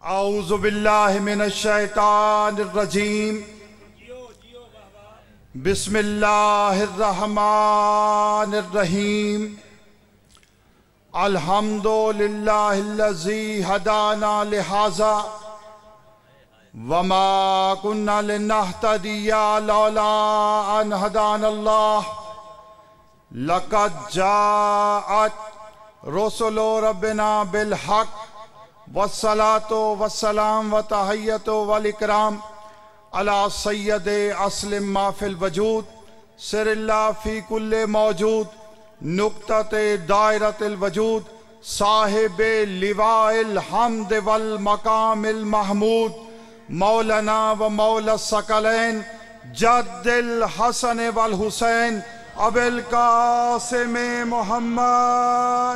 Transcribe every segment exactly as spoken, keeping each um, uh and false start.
औज़ु बिल्लाहि मिनश शैतानिर रजीम। बिस्मिल्लाहिर रहमानिर रहीम। अल्हम्दुलिल्लाहिल्लज़ी हदाना लिहाज़ा वमा कुन्ना लिनहतदिया लौला अन हदानल्लाह। लक़द जाअत रुसुलु रब्बिना बिल हक़ वस्सलातो वस्सलाम व तहय्यतो वल इकराम अला सय्यदे अस्लिम मा फिल वजूद सिरिल्ला फी कुल्ले मौजूद नुक्तते दायरतिल वजूद साहिबे लिवाइल हम्द वल मकामिल महमूद मौलाना व मौला सकलैन जद्दिल हसन वल हुसैन अबिल कासिम मोहम्मद।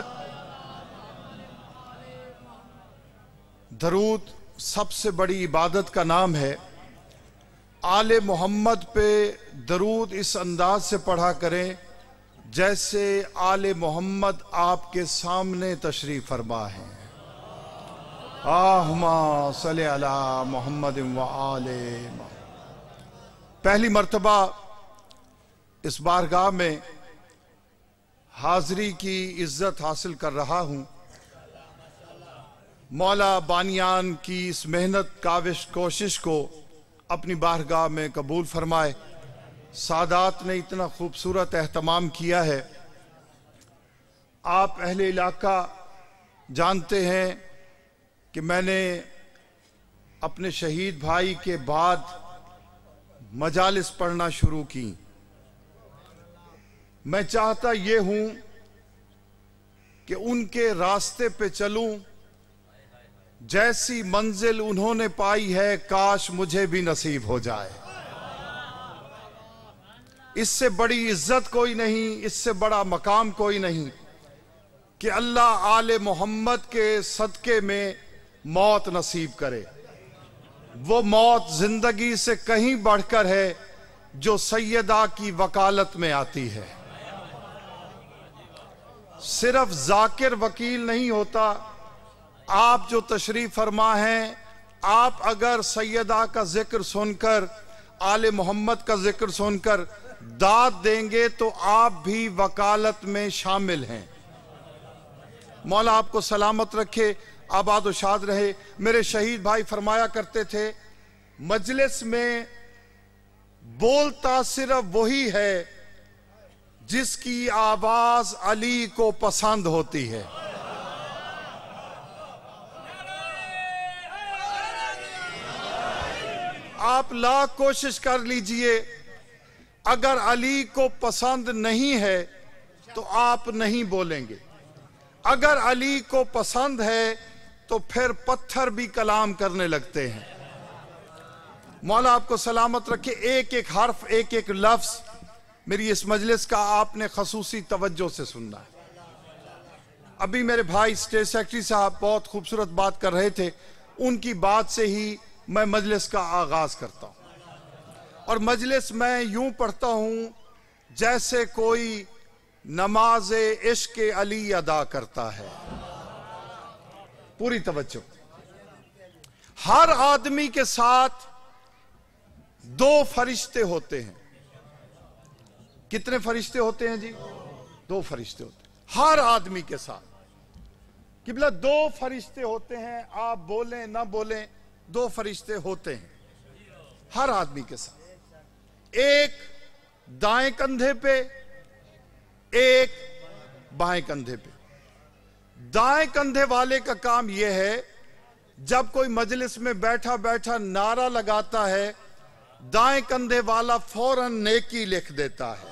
दरूद सबसे बड़ी इबादत का नाम है। आले मोहम्मद पे दरूद इस अंदाज से पढ़ा करें जैसे आले मोहम्मद आपके सामने तशरीफ फरमा है। आहुमा सल्ले अला मोहम्मद व आले। पहली मर्तबा इस बारगाह में हाजिरी की इज्जत हासिल कर रहा हूं। मौला बानियान की इस मेहनत काविश कोशिश को अपनी बारगाह में कबूल फरमाए। सादात ने इतना खूबसूरत एहतमाम किया है। आप अहले इलाका जानते हैं कि मैंने अपने शहीद भाई के बाद मजालिस पढ़ना शुरू की। मैं चाहता ये हूं कि उनके रास्ते पे चलूं। जैसी मंजिल उन्होंने पाई है काश मुझे भी नसीब हो जाए। इससे बड़ी इज्जत कोई नहीं, इससे बड़ा मकाम कोई नहीं कि अल्लाह आले मोहम्मद के सदके में मौत नसीब करे। वो मौत जिंदगी से कहीं बढ़कर है जो सैयदा की वकालत में आती है। सिर्फ जाकिर वकील नहीं होता। आप जो तशरीफ फरमा हैं, आप अगर सैयदा का जिक्र सुनकर, आले मोहम्मद का जिक्र सुनकर दाद देंगे तो आप भी वकालत में शामिल हैं। मौला आपको सलामत रखे, आबाद व शाद रहे। मेरे शहीद भाई फरमाया करते थे, मजलिस में बोलता सिर्फ वही है जिसकी आवाज अली को पसंद होती है। आप लाख कोशिश कर लीजिए, अगर अली को पसंद नहीं है तो आप नहीं बोलेंगे। अगर अली को पसंद है तो फिर पत्थर भी कलाम करने लगते हैं। मौला आपको सलामत रखे। एक एक हर्फ, एक एक लफ्ज मेरी इस मजलिस का आपने खसूसी तवज्जो से सुनना है। अभी मेरे भाई स्टेट सेक्रेटरी साहब बहुत खूबसूरत बात कर रहे थे। उनकी बात से ही मैं मजलिस का आगाज करता हूं। और मजलिस मैं यूं पढ़ता हूं जैसे कोई नमाज इश्क अली अदा करता है। पूरी तवज्जो। हर आदमी के साथ दो फरिश्ते होते हैं। कितने फरिश्ते होते हैं जी? दो फरिश्ते होते हैं हर आदमी के साथ। किबला दो फरिश्ते होते हैं। आप बोलें ना बोलें, दो फरिश्ते होते हैं हर आदमी के साथ। एक दाएं कंधे पे, एक बाएं कंधे पे। दाएं कंधे वाले का काम यह है, जब कोई मजलिस में बैठा बैठा नारा लगाता है, दाएं कंधे वाला फौरन नेकी लिख देता है।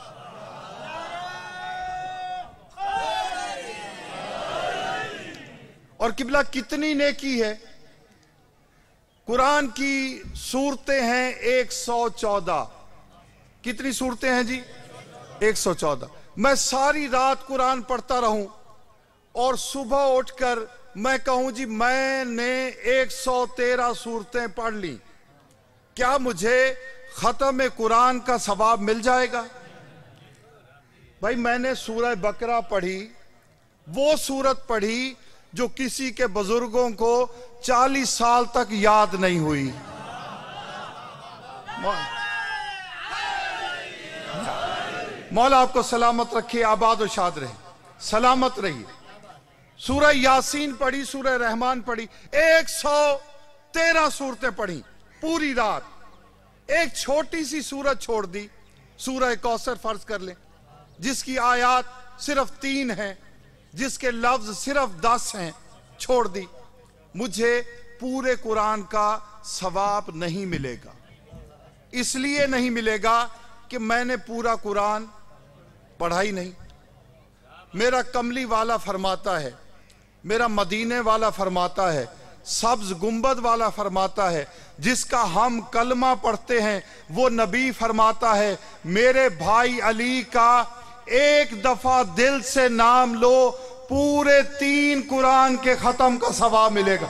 और किबला कितनी नेकी है? कुरान की सूरतें हैं एक सौ चौदह। कितनी सूरतें हैं जी? एक सौ चौदह। मैं सारी रात कुरान पढ़ता रहूं और सुबह उठकर मैं कहूं जी मैंने एक सौ तेरह सूरतें पढ़ ली, क्या मुझे खत्म कुरान का सवाब मिल जाएगा? भाई मैंने सूरह बकरा पढ़ी, वो सूरत पढ़ी जो किसी के बुजुर्गों को चालीस साल तक याद नहीं हुई। मौला आपको सलामत रखे, आबाद और शाद रहे, सलामत रहिए। सूरह यासीन पढ़ी, सूरह रहमान पढ़ी, एक सौ तेरह सूरतें पढ़ी पूरी रात। एक छोटी सी सूरत छोड़ दी, सूरह कौसर फर्ज कर लें, जिसकी आयत सिर्फ तीन हैं, जिसके लफ्ज सिर्फ दस हैं, छोड़ दी। मुझे पूरे कुरान का सवाब नहीं मिलेगा। इसलिए नहीं मिलेगा कि मैंने पूरा कुरान पढ़ा ही नहीं। मेरा कमली वाला फरमाता है, मेरा मदीने वाला फरमाता है, सब्ज गुंबद वाला फरमाता है, जिसका हम कलमा पढ़ते हैं वो नबी फरमाता है, मेरे भाई अली का एक दफा दिल से नाम लो, पूरे तीन कुरान के खत्म का सवाब मिलेगा।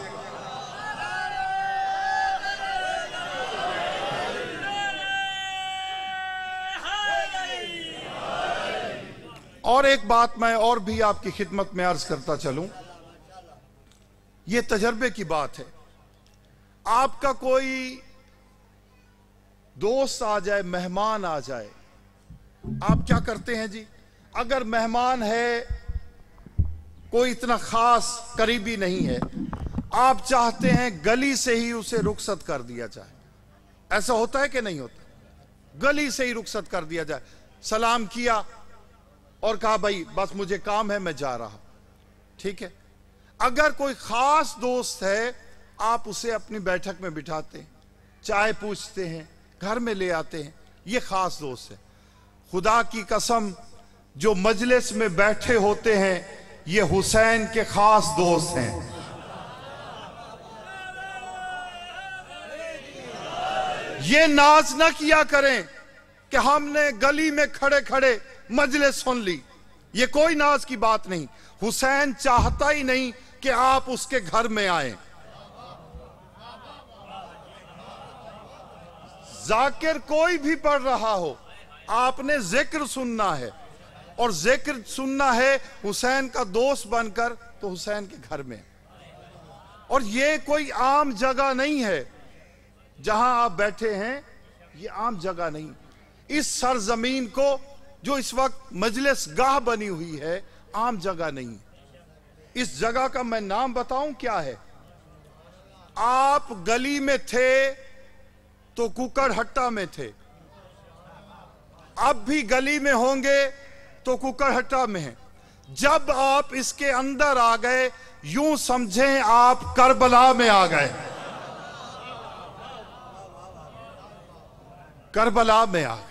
और एक बात मैं और भी आपकी खिदमत में अर्ज करता चलूं, यह तजर्बे की बात है। आपका कोई दोस्त आ जाए, मेहमान आ जाए, आप क्या करते हैं जी? अगर मेहमान है, कोई इतना खास करीबी नहीं है, आप चाहते हैं गली से ही उसे रुखसत कर दिया जाए। ऐसा होता है कि नहीं होता? गली से ही रुखसत कर दिया जाए। सलाम किया और कहा भाई बस मुझे काम है, मैं जा रहा। ठीक है। अगर कोई खास दोस्त है, आप उसे अपनी बैठक में बिठाते हैं, चाय पूछते हैं, घर में ले आते हैं, ये खास दोस्त है। खुदा की कसम, जो मजलिस में बैठे होते हैं ये हुसैन के खास दोस्त हैं। ये नाज ना किया करें कि हमने गली में खड़े खड़े मजलिस सुन ली, ये कोई नाज की बात नहीं। हुसैन चाहता ही नहीं कि आप उसके घर में आए। जाकिर कोई भी पढ़ रहा हो, आपने जिक्र सुनना है, और जिक्र सुनना है हुसैन का दोस्त बनकर, तो हुसैन के घर में। और ये कोई आम जगह नहीं है जहां आप बैठे हैं, ये आम जगह नहीं। इस सरजमीन को जो इस वक्त मजलिस गाह बनी हुई है, आम जगह नहीं। इस जगह का मैं नाम बताऊं क्या है? आप गली में थे तो कुकड़हट्टा में थे, अब भी गली में होंगे तो कुकड़हट्टा में हैं। जब आप इसके अंदर आ गए, यूं समझें आप करबला में आ गए। करबला में आ गए।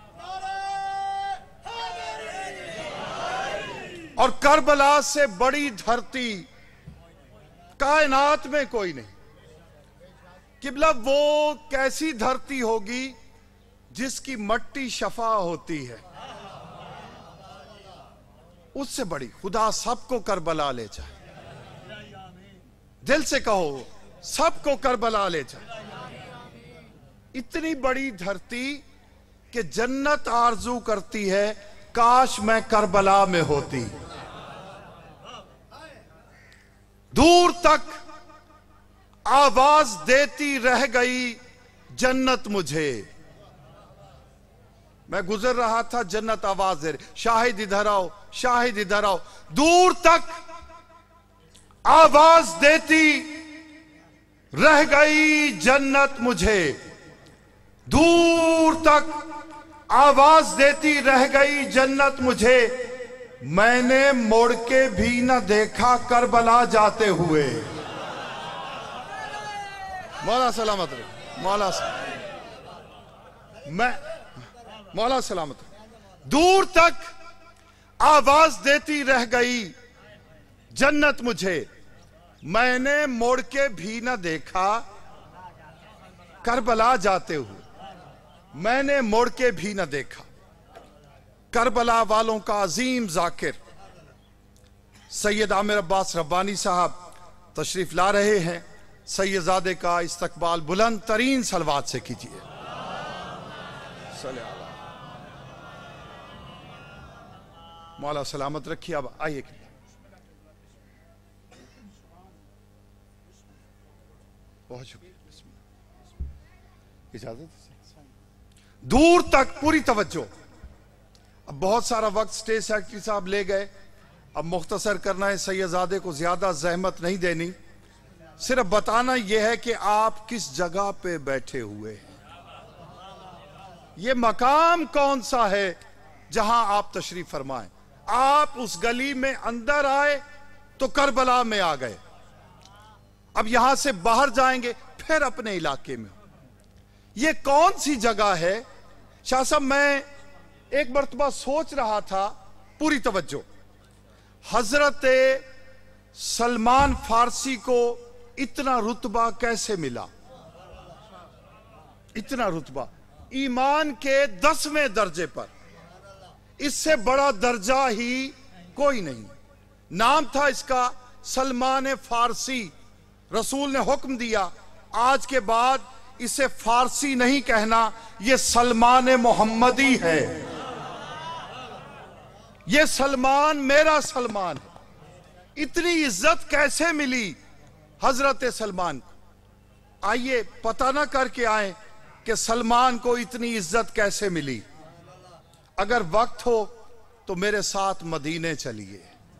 और करबला से बड़ी धरती कायनात में कोई नहीं। किबला वो कैसी धरती होगी जिसकी मट्टी शफा होती है, उससे बड़ी। खुदा सबको करबला ले जाए। दिल से कहो, सबको करबला ले जाए। इतनी बड़ी धरती कि जन्नत आरजू करती है, काश मैं करबला में होती। दूर तक आवाज देती रह गई जन्नत मुझे। मैं गुजर रहा था, जन्नत आवाज दे रही, शाहिद इधर आओ, शाहिद इधर आओ। दूर तक आवाज देती रह गई जन्नत मुझे। दूर तक आवाज देती रह गई जन्नत मुझे। मैंने मुड़ के भी न देखा करबला जाते हुए। मौला सलामत रहे, मौला मैं मौला सलामत रहे। दूर तक आवाज देती रह गई जन्नत मुझे। मैंने मुड़ के भी न देखा करबला जाते हुए। मैंने मुड़ के भी न देखा। करबला वालों का अजीम जाकिर सैयद आमिर अब्बास रब्बानी साहब तशरीफ ला रहे हैं। सैयदजादे का इस्तकबाल बुलंद तरीन सलवात से कीजिए। मौला सलामत रखिए। अब आइए। बहुत शुक्रिया, इजाजत। दूर तक पूरी तवज्जो। अब बहुत सारा वक्त स्टेज सेक्रेटरी साहब ले गए, अब मुख्तसर करना है, सैयदजादे को ज्यादा जहमत नहीं देनी, सिर्फ बताना यह है कि आप किस जगह पे बैठे हुए हैं, ये मकाम कौन सा है जहां आप तशरीफ फरमाएं। आप उस गली में अंदर आए तो करबला में आ गए, अब यहां से बाहर जाएंगे फिर अपने इलाके में। ये कौन सी जगह है शाह साहब? मैं एक मर्तबा सोच रहा था, पूरी तवज्जो, हजरत सलमान फारसी को इतना रुतबा कैसे मिला? इतना रुतबा ईमान के दसवें दर्जे पर, इससे बड़ा दर्जा ही कोई नहीं। नाम था इसका सलमान फारसी। रसूल ने हुक्म दिया, आज के बाद इसे फारसी नहीं कहना, यह सलमान मोहम्मदी है, यह सलमान मेरा सलमान है। इतनी इज्जत कैसे मिली हजरत सलमान को? आइए पता ना करके आए कि सलमान को इतनी इज्जत कैसे मिली। अगर वक्त हो तो मेरे साथ मदीने चलिए,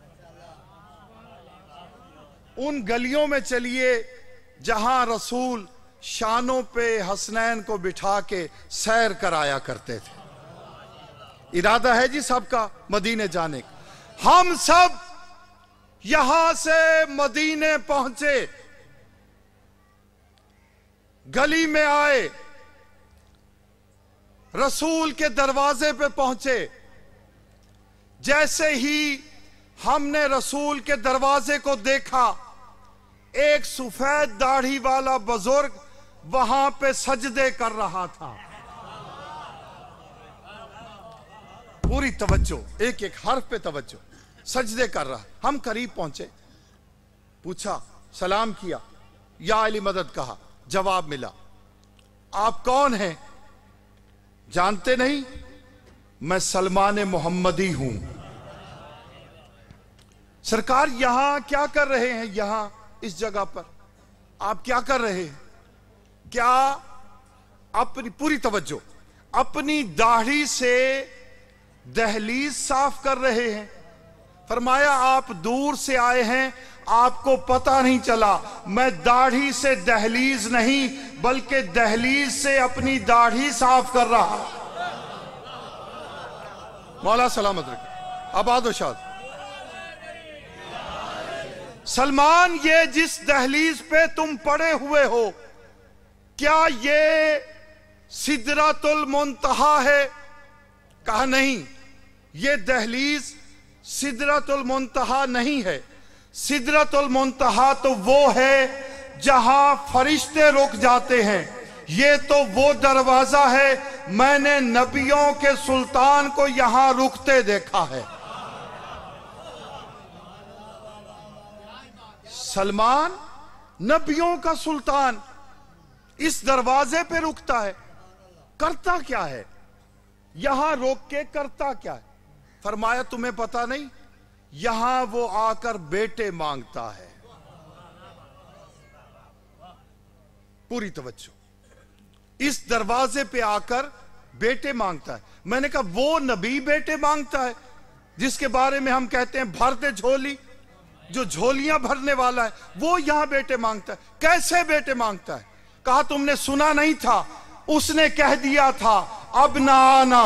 उन गलियों में चलिए जहां रसूल शानों पे हसनैन को बिठा के सैर कराया करते थे। इरादा है जी सबका मदीने जाने का। हम सब यहां से मदीने पहुंचे, गली में आए, रसूल के दरवाजे पे पहुंचे। जैसे ही हमने रसूल के दरवाजे को देखा, एक सफेद दाढ़ी वाला बुजुर्ग वहां पे सजदे कर रहा था। पूरी तवज्जो, एक एक हर्फ पे तवज्जो, सजदे कर रहा। हम करीब पहुंचे, पूछा, सलाम किया, या अली मदद कहा, जवाब मिला। आप कौन हैं? जानते नहीं? मैं सलमान मोहम्मदी हूं। सरकार यहां क्या कर रहे हैं? यहां इस जगह पर आप क्या कर रहे हैं? क्या अपनी, पूरी तवज्जो, अपनी दाढ़ी से दहलीज साफ कर रहे हैं? फरमाया आप दूर से आए हैं, आपको पता नहीं चला, मैं दाढ़ी से दहलीज नहीं बल्कि दहलीज से अपनी दाढ़ी साफ कर रहा। मौला सलामत रखे, आबाद व शाद। सलमान, ये जिस दहलीज पे तुम पड़े हुए हो, क्या ये सिदरतुल मुंतहा है? कहा नहीं, ये दहलीज सिदरतुल मुंतहा नहीं है। सिदरतुल मुंतहा तो वो है जहां फरिश्ते रुक जाते हैं, ये तो वो दरवाजा है, मैंने नबियों के सुल्तान को यहां रुकते देखा है। सलमान नबियों का सुल्तान इस दरवाजे पे रुकता है, करता क्या है? यहां रोक के करता क्या है? फरमाया तुम्हें पता नहीं, यहां वो आकर बेटे मांगता है। पूरी तवज्जो, इस दरवाजे पे आकर बेटे मांगता है। मैंने कहा वो नबी बेटे मांगता है जिसके बारे में हम कहते हैं भर दे झोली, जो झोलियां भरने वाला है, वो यहां बेटे मांगता है। कैसे बेटे मांगता है? कहा तुमने सुना नहीं था, उसने कह दिया था अब ना आना,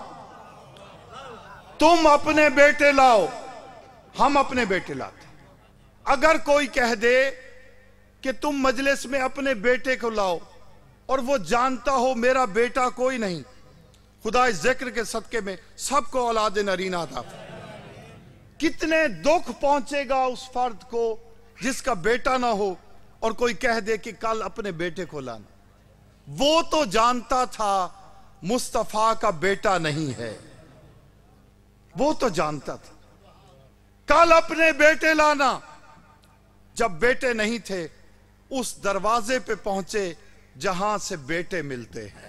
तुम अपने बेटे लाओ, हम अपने बेटे लाते। अगर कोई कह दे कि तुम मजलिस में अपने बेटे को लाओ और वो जानता हो मेरा बेटा कोई नहीं, खुदा इस जिक्र के सदके में सबको औलाद नरीना था, कितने दुख पहुंचेगा उस फर्द को जिसका बेटा ना हो और कोई कह दे कि कल अपने बेटे को लाना। वो तो जानता था मुस्तफा का बेटा नहीं है, वो तो जानता था, कल अपने बेटे लाना। जब बेटे नहीं थे, उस दरवाजे पे पहुंचे जहां से बेटे मिलते हैं।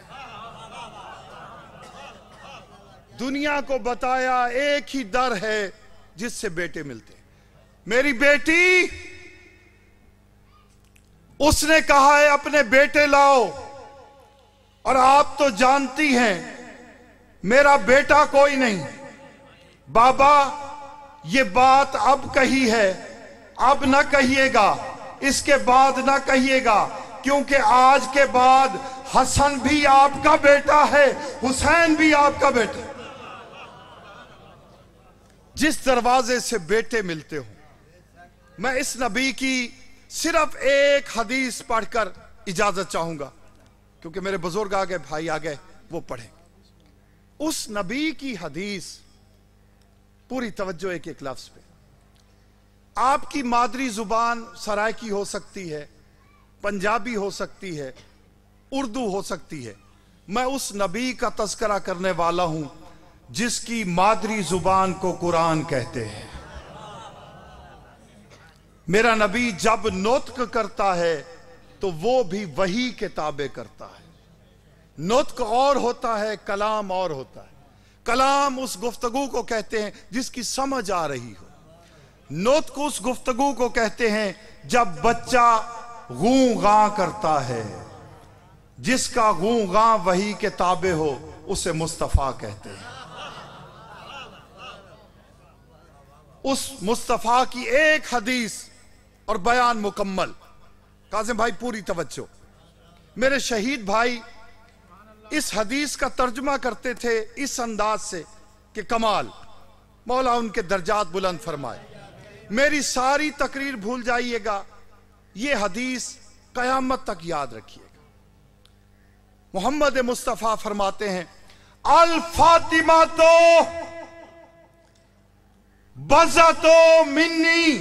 दुनिया को बताया एक ही दर है जिससे बेटे मिलते हैं। मेरी बेटी उसने कहा है अपने बेटे लाओ, और आप तो जानती हैं मेरा बेटा कोई नहीं। बाबा ये बात अब कही है, अब ना कहिएगा, इसके बाद ना कहिएगा, क्योंकि आज के बाद हसन भी आपका बेटा है, हुसैन भी आपका बेटा। जिस दरवाजे से बेटे मिलते हो, मैं इस नबी की सिर्फ एक हदीस पढ़कर इजाजत चाहूंगा, क्योंकि मेरे बुजुर्ग आ गए, भाई आ गए, वो पढ़े। उस नबी की हदीस, पूरी तवज्जो एक एक लफ्ज पे। आपकी मादरी जुबान सराइकी हो सकती है, पंजाबी हो सकती है, उर्दू हो सकती है। मैं उस नबी का तज़किरा करने वाला हूं जिसकी मादरी जुबान को कुरान कहते हैं। मेरा नबी जब नुत्क करता है तो वो भी वही के ताबे करता है। नुत्क और होता है, कलाम और होता है। कलाम उस गुफ्तगू को कहते हैं जिसकी समझ आ रही हो। नुत्क उस गुफ्तगू को कहते हैं जब बच्चा गूं गां करता है, जिसका गूं गां वही के ताबे हो, उसे मुस्तफा कहते हैं। उस मुस्तफा की एक हदीस और बयान मुकम्मल। काजिम भाई पूरी तवज्जो। मेरे शहीद भाई इस हदीस का तर्जुमा करते थे इस अंदाज से कि कमाल, मौला उनके दर्जात बुलंद फरमाए। मेरी सारी तकरीर भूल जाइएगा, ये हदीस कयामत तक याद रखिएगा। मोहम्मद मुस्तफा फरमाते हैं, अल फातिमा तो बजा तो मिन्नी।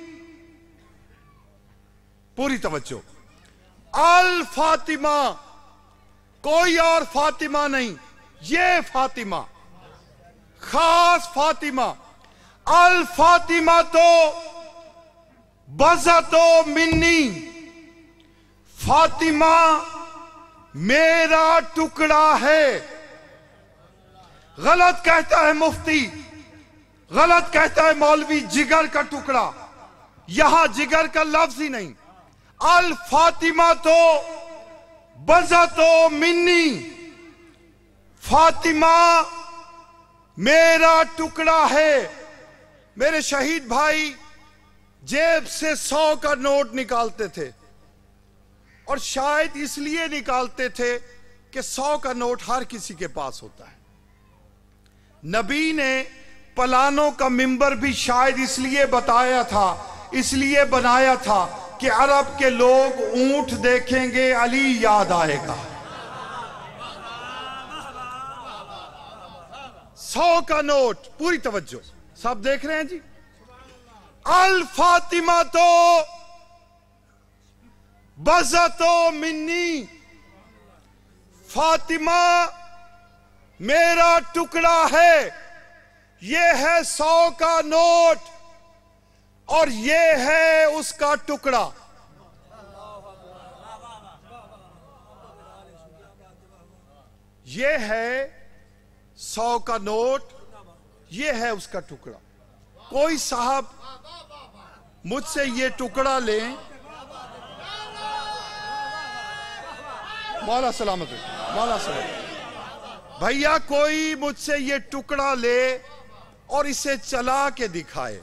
पूरी तवज्जो। अल फातिमा, कोई और फातिमा नहीं, ये फातिमा, खास फातिमा। अल फातिमा तो बजा तो मिन्नी, फातिमा मेरा टुकड़ा है। गलत कहता है मुफ्ती, गलत कहता है मौलवी, जिगर का टुकड़ा। यहां जिगर का लफ्ज ही नहीं। अल फातिमा तो बजा तो मिन्नी, फातिमा मेरा टुकड़ा है। मेरे शहीद भाई जेब से सौ का नोट निकालते थे, और शायद इसलिए निकालते थे कि सौ का नोट हर किसी के पास होता है। नबी ने पलानों का मिंबर भी शायद इसलिए बताया था, इसलिए बनाया था कि अरब के लोग ऊंट देखेंगे अली याद आएगा। सौ का नोट, पूरी तवज्जो, सब देख रहे हैं जी। अल फातिमा तो बजा तो मिन्नी, फातिमा मेरा टुकड़ा है। ये है सौ का नोट और ये है उसका टुकड़ा। ये है सौ का नोट, ये है उसका टुकड़ा। कोई साहब मुझसे ये टुकड़ा लें, मौला सलामत है, मौला सलामत। भैया कोई मुझसे ये टुकड़ा ले और इसे चला के दिखाए।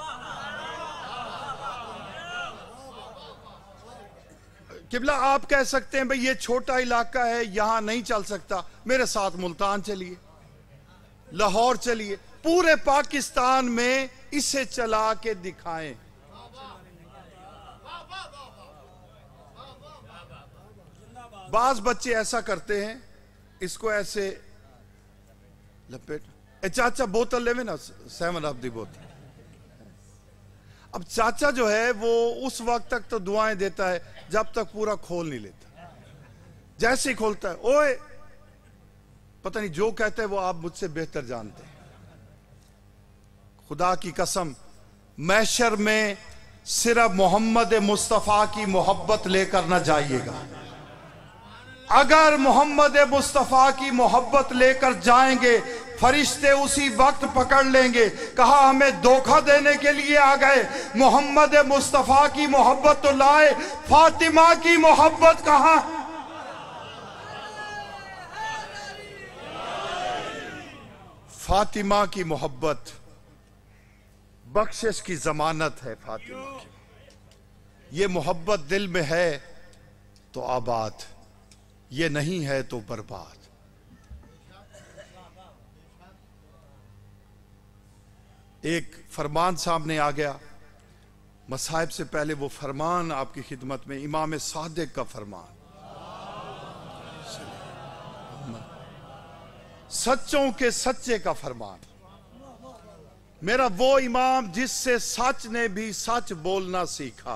किबला आप कह सकते हैं भाई ये छोटा इलाका है, यहां नहीं चल सकता। मेरे साथ मुल्तान चलिए, लाहौर चलिए, पूरे पाकिस्तान में इसे चला के दिखाएं। बाज बच्चे ऐसा करते हैं, इसको ऐसे लपेट, ए चाचा बोतल लेवे ना, सेवन अप दी बोतल। अब चाचा जो है वो उस वक्त तक तो दुआएं देता है जब तक पूरा खोल नहीं लेता। जैसे ही खोलता है, ओए पता नहीं जो कहते हैं वो आप मुझसे बेहतर जानते हैं। खुदा की कसम, महशर में सिर्फ मोहम्मद मुस्तफा की मोहब्बत लेकर ना जाइएगा। अगर मोहम्मद मुस्तफा की मोहब्बत लेकर जाएंगे फरिश्ते उसी वक्त पकड़ लेंगे। कहा हमें धोखा देने के लिए आ गए, मोहम्मद मुस्तफ़ा की मोहब्बत तो लाए, फातिमा की मोहब्बत कहां? फातिमा की मोहब्बत बख्शिश की जमानत है। फातिमा की ये मोहब्बत दिल में है तो आबाद, ये नहीं है तो बर्बाद। एक फरमान सामने आ गया, मसाहिब से पहले वो फरमान आपकी खिदमत में, इमाम सादिक का फरमान, सच्चों के सच्चे का फरमान। मेरा वो इमाम जिससे सच ने भी सच बोलना सीखा,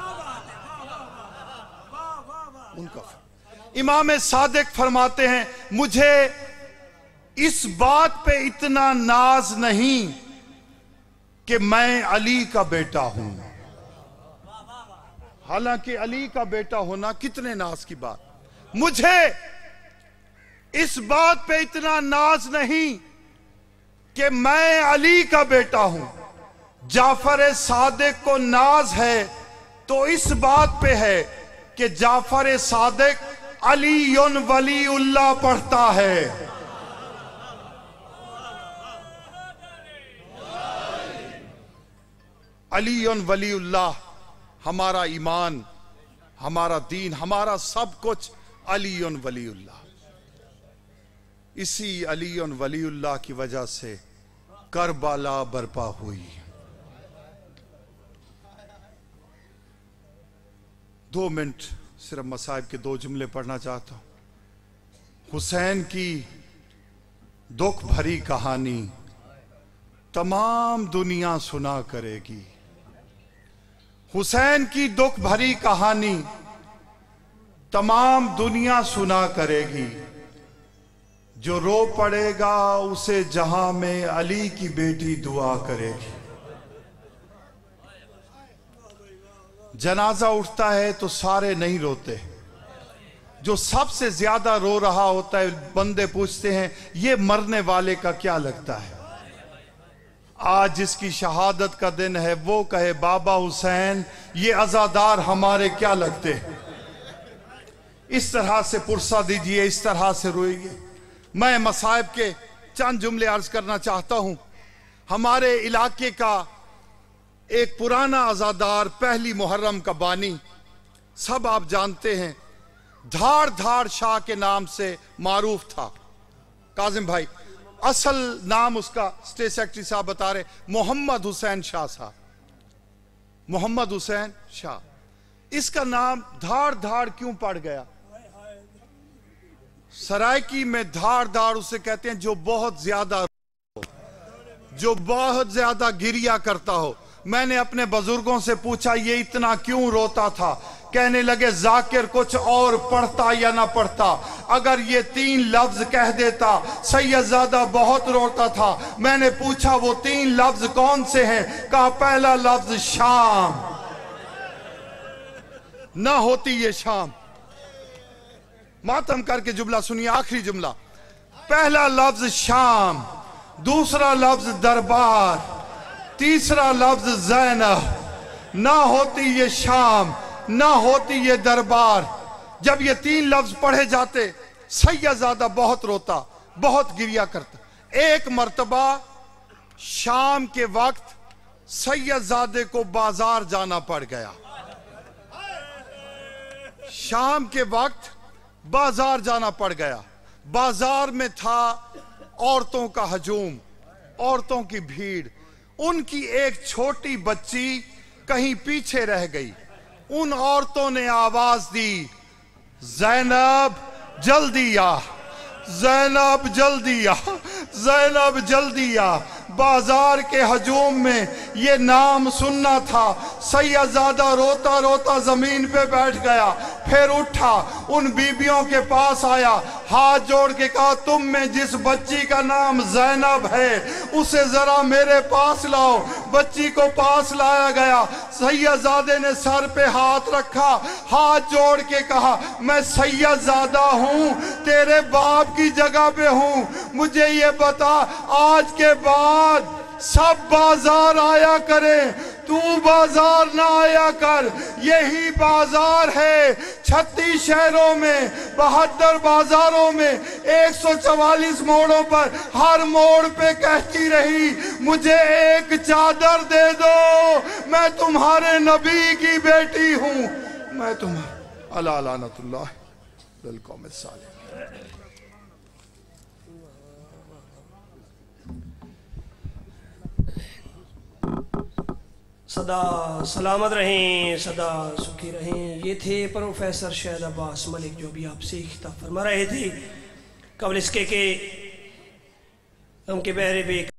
उनका इमाम सादिक फरमाते हैं, मुझे इस बात पे इतना नाज नहीं कि मैं अली का बेटा हूं। हालांकि अली का बेटा होना कितने नाज की बात। मुझे इस बात पे इतना नाज नहीं कि मैं अली का बेटा हूं। जाफर सादिक को नाज है तो इस बात पे है कि जाफर सादिक अलीयुन वलीउल्लाह पढ़ता है। अलीयुन वलीउल्लाह, हमारा ईमान, हमारा दीन, हमारा सब कुछ अलीयुन वलीउल्लाह। इसी अलीयुन वलीउल्लाह की वजह से करबला बर्पा हुई। दो मिनट सिर्फ मसाइब के दो जुमले पढ़ना चाहता हूं। हुसैन की दुख भरी कहानी तमाम दुनिया सुना करेगी। हुसैन की दुख भरी कहानी तमाम दुनिया सुना करेगी। जो रो पड़ेगा उसे जहां में अली की बेटी दुआ करेगी। जनाजा उठता है तो सारे नहीं रोते, जो सबसे ज्यादा रो रहा होता है बंदे पूछते हैं ये मरने वाले का क्या लगता है। आज जिसकी शहादत का दिन है वो कहे बाबा हुसैन ये अजादार हमारे क्या लगते हैं। इस तरह से पुरसा दीजिए, इस तरह से रोइए। मैं मसाइब के चंद जुमले अर्ज करना चाहता हूं। हमारे इलाके का एक पुराना अजादार, पहली मुहर्रम का बानी, सब आप जानते हैं, धार धार शाह के नाम से मारूफ था। काजिम भाई, असल नाम उसका स्टेट सेक्रेटरी साहब बता रहे, मोहम्मद हुसैन शाह साहब, मोहम्मद हुसैन शाह। इसका नाम धार धार क्यों पड़ गया? सरायकी में धार धार उसे कहते हैं जो बहुत ज्यादा हो, जो बहुत ज्यादा गिरिया करता हो। मैंने अपने बुजुर्गों से पूछा ये इतना क्यों रोता था? कहने लगे जाकिर कुछ और पढ़ता या ना पढ़ता, अगर ये तीन लफ्ज कह देता सैयदजादा बहुत रोता था। मैंने पूछा वो तीन लफ्ज कौन से हैं? कहा पहला लफ्ज शाम। ना होती ये शाम। मातम करके जुमला सुनिए, आखिरी जुमला। पहला लफ्ज शाम, दूसरा लफ्ज दरबार, तीसरा लफ्ज ज़ैनब। ना होती ये शाम, ना होती ये दरबार। जब ये तीन लफ्ज पढ़े जाते सैयदजादा बहुत रोता, बहुत गिरिया करता। एक मर्तबा शाम के वक्त सैयदजादे को बाजार जाना पड़ गया। शाम के वक्त बाजार जाना पड़ गया। बाजार में था औरतों का हजूम, औरतों की भीड़। उनकी एक छोटी बच्ची कहीं पीछे रह गई। उन औरतों ने आवाज दी, ज़ैनब जल्दी आ, ज़ैनब जल्दी आ, ज़ैनब जल्दी आ। बाजार के हजूम में ये नाम सुनना था। सैयदजादा रोता रोता जमीन पे बैठ गया, फिर उठा, उन बीबियों के पास आया, हाथ जोड़ के कहा, तुम में जिस बच्ची का नाम जैनब है उसे जरा मेरे पास लाओ। बच्ची को पास लाया गया। सैयदजादे ने सर पे हाथ रखा, हाथ जोड़ के कहा, मैं सैयदजादा हूँ, तेरे बाप की जगह पे हूँ। मुझे ये बता, आज के बाद सब बाजार आया करें, तू बाजार ना आया कर। यही बाजार है छत्तीस शहरों में, बहत्तर बाजारों में, एक सौ चवालीस मोड़ों पर, हर मोड़ पे कहती रही, मुझे एक चादर दे दो, मैं तुम्हारे नबी की बेटी हूं। मैं तुम्हारा अला लानतुल्लाह लिल कौम सालिह। सदा सलामत रहें, सदा सुखी रहें। ये थे प्रोफेसर शहद अब्बास मलिक जो भी आपसे खिताब फरमा रहे थे। कबल इसके के हम के बहरे पे